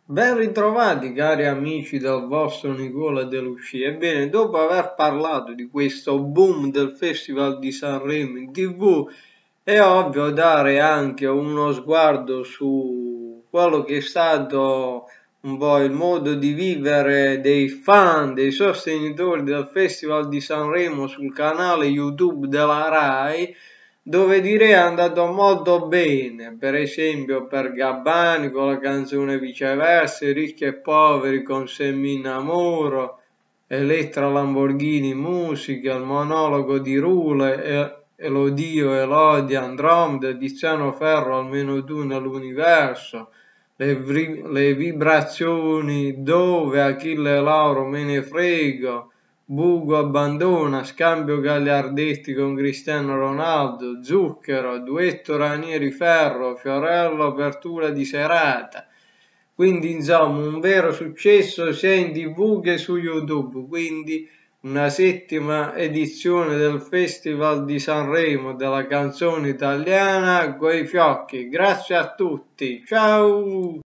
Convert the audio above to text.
Ben ritrovati cari amici del vostro Nicola De Lucia. Ebbene, dopo aver parlato di questo boom del Festival di Sanremo in TV, è ovvio dare anche uno sguardo su quello che è stato un po' il modo di vivere dei fan, dei sostenitori del Festival di Sanremo sul canale YouTube della Rai, dove direi è andato molto bene, per esempio per Gabbani con la canzone Viceversa, Ricchi e Poveri con Se mi innamoro, Elettra Lamborghini Musica, il monologo di Rule, Elodio, Elodia, Andromeda, Tiziano Ferro, almeno tu nell'universo, le vibrazioni, Dove, Achille Lauro, Me ne frego, Bugo abbandona, scambio Gagliardetti con Cristiano Ronaldo, Zucchero, duetto Ranieri Ferro, Fiorello, apertura di serata. Quindi insomma un vero successo sia in TV che su YouTube. Quindi una settima edizione del Festival di Sanremo della canzone italiana coi fiocchi. Grazie a tutti, ciao!